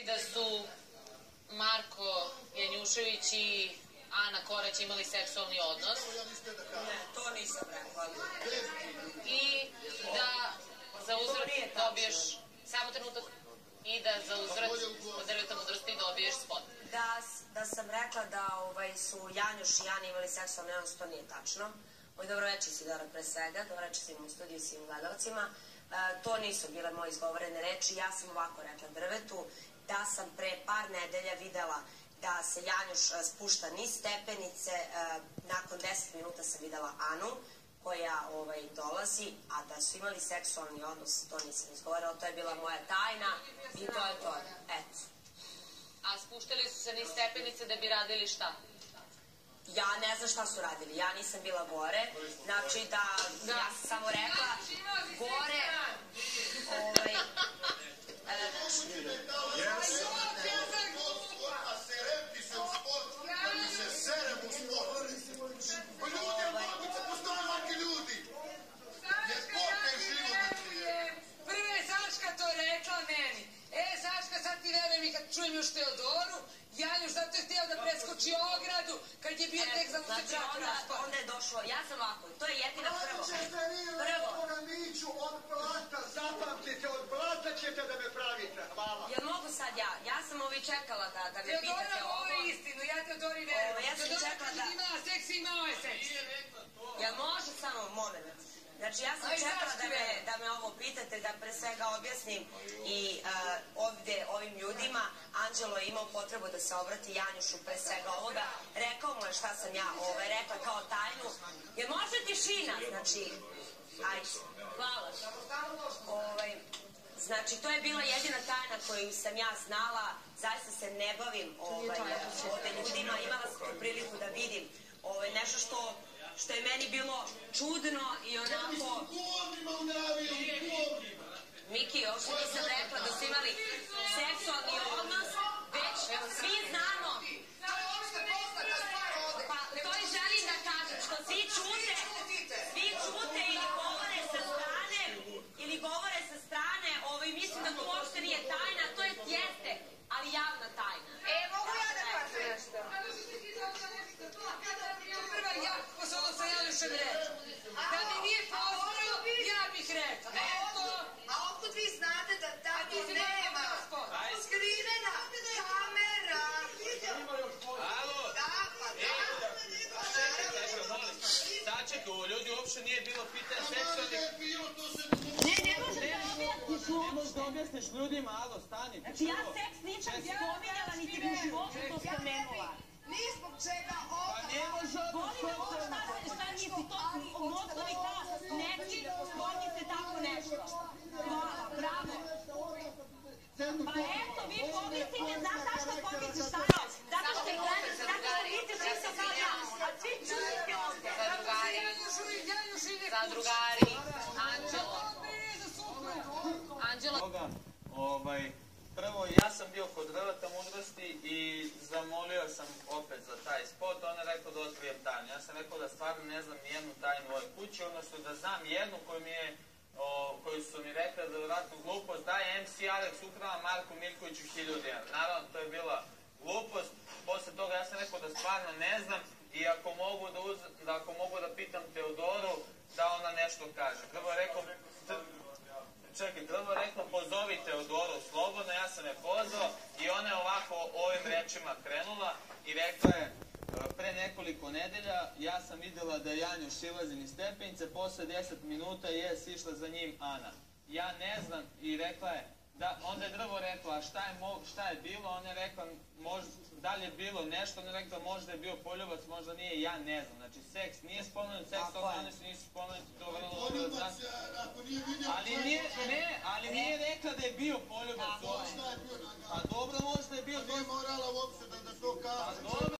Da su Marko Janjušević i Ana Korać imali seksualni odnos. Ne, to nisam rekla. I da za uzvrat dobiješ, samo trenutak, i da za uzvrat od drveta mudrosti dobiješ spot. Da sam rekla da su Janjuš i Ana imali seksualni odnos, to nije tačno. Dobro večer, Isidora, pre svega. Dobro večer svim u studiju i svim gledalcima. To nisu bile moje izgovorene reči. Ja sam ovako rekla drvetu da sam pre par nedelja videla da se Janjuš spušta niz stepenice. Nakon 10 minuta sam videla Anu koja dolazi, a da su imali seksualni odnos, to nisam izgovorila. To je bila moja tajna i to je to. Eto. A spuštali su se niz stepenice da bi radili šta? Ja ne znam šta su radili, ja nisam bila gore, znači da, ja sam samo rekla, gore, Prve Saška to rekla meni, Saška sad ti verujem i kad čujem još Teodoru, Janjuš zato je htio da preskoči ogradu kad je bio tek za mu se brak raspao. Onda je došlo, ja sam ovako, to je jedina prvo. Prvo. Miću od blata, zapamtite, od blata ćete da me pravite, hvala. Jel mogu sad ja? Ja sam čekala da me pitate ovo. Teodora govori istinu, ja Teodori verujem. Ja sam čekala da... Teodora imala seks i imao je seks. Jel može samo moment? Znači ja sam čekala da me ovo pitate, da pre svega objasnim i ovde ovim ljudima. Anđelo je imao potrebu da se obrati Janjušu pre svega ovoga. Rekao mu je šta sam ja rekla kao tajnu. Jer može tišina, znači... Ajde, hvala. Znači to je bila jedina tajna koju sam ja znala. Zaista se ne bavim ovde ljudima. Imala sam tu priliku da vidim nešto što je meni bilo čudno i onako... Miki, ovo što nisam rekla da su imali seksualni odnos, već svi znamo... Pa to i želim da kažem, što svi čute ili govore sa strane, mislim da to uopšte nije tajna, to jeste, ali javna tajna. Mogu ja da kažem nešto? Prva ja, posle ono sa Janjušem reći. Da mi nije poznao, ja bih rekla. Eto. A otkud vi znate da tako nema skrivena kamera? Alo? Da, pa da. Sačekaj, ljudi uopšte nije bilo pitanje seksualnih... Ne može da objasniš uopšte. Ne možeš da objasniš ljudima, alo, stani. Znači ja seks nisam spominjala, niti bi u životu to spomenula. Nije zbog čega Pa ne može Šta nisi to mozgovi kao neki, spomnite tako nešto. Hvala, bravo. Pa eto, vi pomislite, znaš zašto pomisliš šta je? Zato što vidite svi kao ja, a svi čujete ovde. Zadrugari, Anđelo. Prvo, ja sam bio kod drveta mudrosti i zamolio sam opet za taj spot. Ona je rekao da otkrijem tajnu. Ja sam rekao da stvarno ne znam nijednu tajnu u ovoj kući, odnosno da znam jednu koju su mi rekla da je vratno glupost, da je MC Alex ukrala Marku Mirkoviću 1000 dinara. Naravno, to je bila glupost. Posle toga ja sam rekao da stvarno ne znam i ako mogu da pitam Teodoru da ona nešto kaže. Prvo je rekao... Čekaj, Drvo rekao, pozovi Teodoru slobodno, ja sam je pozvao i ona je ovako ovim rečima krenula i rekla je, pre nekoliko nedelja ja sam videla da Janjuš silazi niz stepenice, posle 10 minuta je sišla za njim Ana. Ja ne znam i rekla je, onda je Drvo rekla, a šta je bilo, ona je rekla, da li je bilo nešto, ona je rekla, možda je bio poljubac, možda nije, ja ne znam. Znači, seks nije spomenut, seksualni odnosi nisu spomenuti, to vrlo dobro znam. Ali nije rekla da je bio poljubac. A dobro, možda je bio... Nije morala uopšte da to kaže.